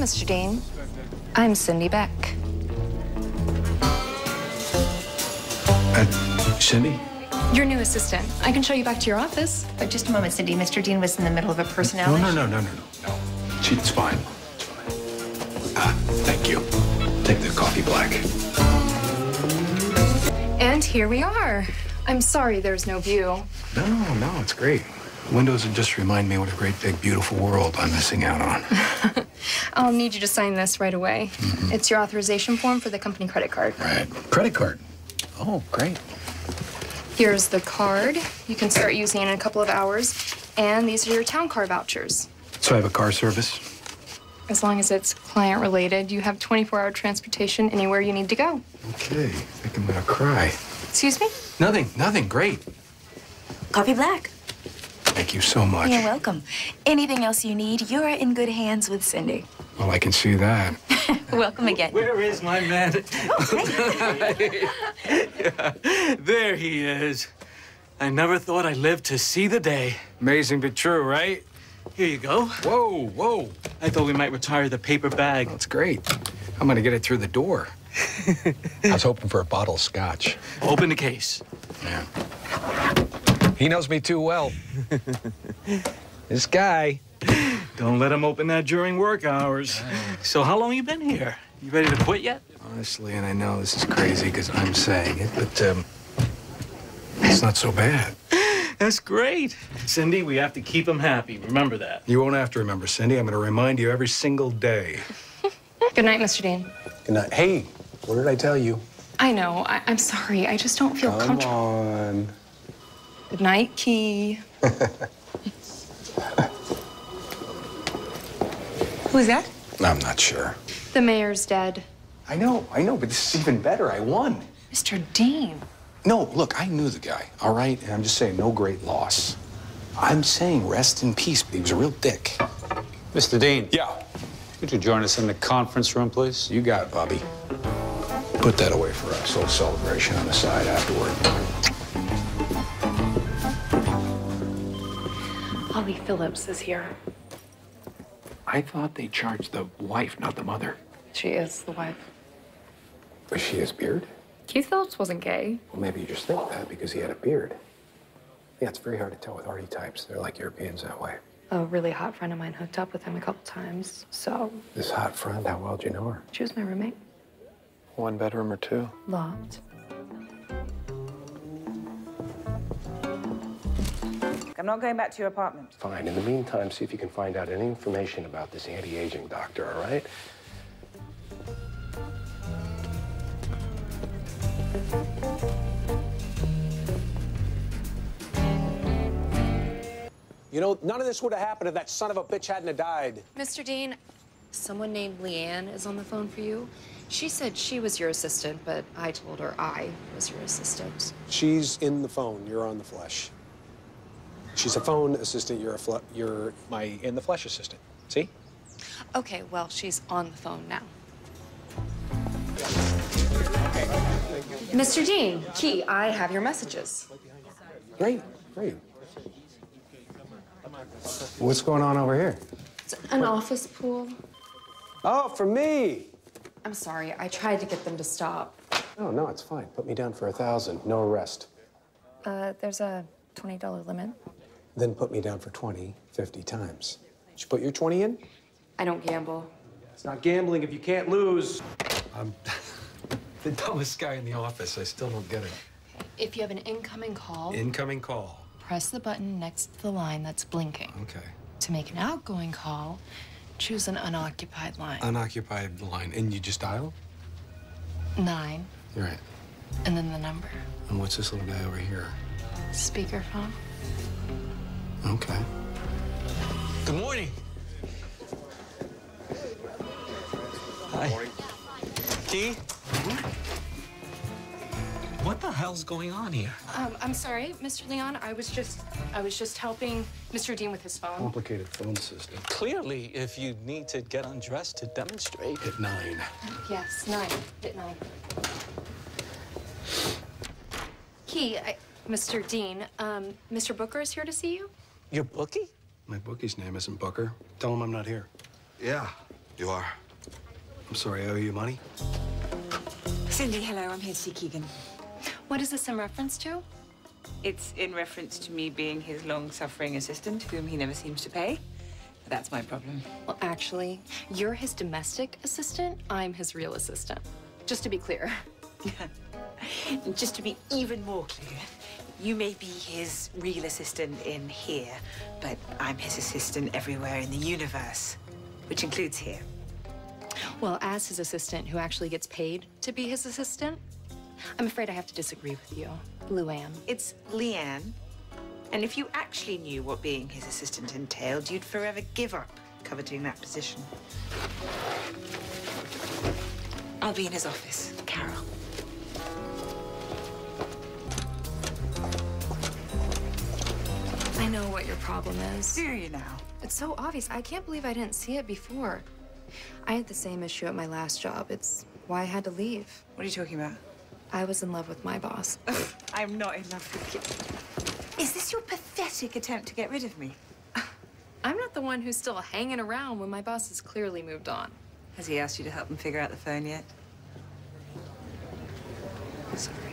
Mr. Dean. I'm Cindy Beck. Cindy? Your new assistant. I can show you back to your office. Just a moment, Cindy. Mr. Dean was in the middle of a personality. No. It's fine. It's fine. Thank you. Take the coffee black. And here we are. I'm sorry there's no view. No, it's great. Windows would just remind me what a great, big, beautiful world I'm missing out on. I'll need you to sign this right away. Mm-hmm. It's your authorization form for the company credit card. Right. Credit card. Oh, great. Here's the card. You can start using it in a couple of hours. And these are your town car vouchers. So I have a car service? As long as it's client-related, you have 24-hour transportation anywhere you need to go. Okay. I think I'm gonna cry. Excuse me? Nothing. Great. Coffee black. Thank you so much. You're welcome. Anything else you need, you're in good hands with Cindy. Well, I can see that. Welcome again. Where is my man? Yeah, there he is. I never thought I'd live to see the day. Amazing but true, right? Here you go. Whoa. I thought we might retire the paper bag. That's great. I'm gonna get it through the door. I was hoping for a bottle of scotch. Open the case. Yeah. He knows me too well. This guy. Don't let him open that during work hours. So how long you been here? You ready to quit yet? Honestly, and I know this is crazy because I'm saying it, but it's not so bad. That's great. Cindy, we have to keep him happy. Remember that. You won't have to remember, Cindy. I'm going to remind you every single day. Good night, Mr. Dean. Good night. Hey, what did I tell you? I know. I'm sorry. I just don't feel comfortable. Come on. Good night, Key. Who's that? I'm not sure. The mayor's dead. I know, but this is even better. I won. Mr. Dean. No, look, I knew the guy, all right? And I'm just saying, no great loss. I'm saying rest in peace, but he was a real dick. Mr. Dean. Yeah. Could you join us in the conference room, please? You got it, Bobby. Put that away for us. A little celebration on the side afterward. Holly Phillips is here. I thought they charged the wife, not the mother. She is the wife. Was she his beard? Keith Phillips wasn't gay. Well, maybe you just think that because he had a beard. Yeah, it's very hard to tell with arty types. They're like Europeans that way. A really hot friend of mine hooked up with him a couple times, so... This hot friend, how well did you know her? She was my roommate. One bedroom or two? Locked. I'm not going back to your apartment. Fine. In the meantime, see if you can find out any information about this anti-aging doctor, all right? You know, none of this would have happened if that son of a bitch hadn't have died. Mr. Dean, someone named Leanne is on the phone for you. She said she was your assistant, but I told her I was your assistant. She's in the phone. You're on the flesh. She's a phone assistant. You're my in the flesh assistant. See? Okay, well, she's on the phone now. Mr. Dean, Key, I have your messages. Great. What's going on over here? It's an office pool. Oh, for me. I'm sorry, I tried to get them to stop. Oh, no, it's fine. Put me down for 1,000. No arrest. There's a $20 limit. Then put me down for 20, 50 times. Did you put your 20 in? I don't gamble. It's not gambling if you can't lose. I'm the dumbest guy in the office. I still don't get it. If you have an incoming call, Incoming call. press the button next to the line that's blinking. Okay. To make an outgoing call, choose an unoccupied line. Unoccupied line. And you just dial? 9, You're right. and then the number. And what's this little guy over here? Speakerphone. Okay. Good morning. Hi. Morning. Key? What the hell's going on here? I'm sorry, Mr. Leon. I was just helping Mr. Dean with his phone. Complicated phone system. Clearly, if you need to get undressed to demonstrate. At 9. Yes, 9. At 9. Key, Mr. Dean, Mr. Booker is here to see you. Your bookie? My bookie's name isn't Booker. Tell him I'm not here. Yeah, You are? I'm sorry, I owe you money? Cindy, hello. I'm here to see Keegan. What is this in reference to? It's in reference to me being his long-suffering assistant, whom he never seems to pay. That's my problem. Well, actually, you're his domestic assistant. I'm his real assistant. Just to be clear. Just to be even more clear, you may be his real assistant in here, but I'm his assistant everywhere in the universe, which includes here. Well, as his assistant who actually gets paid to be his assistant, I'm afraid I have to disagree with you, Luann. It's Leanne. And if you actually knew what being his assistant entailed, you'd forever give up coveting that position. I'll be in his office, Carol. I know what your problem is. Do you now? It's so obvious. I can't believe I didn't see it before. I had the same issue at my last job. It's why I had to leave. What are you talking about? I was in love with my boss. I'm not in love with you. Is this your pathetic attempt to get rid of me? I'm not the one who's still hanging around when my boss has clearly moved on. Has he asked you to help him figure out the phone yet? Sorry.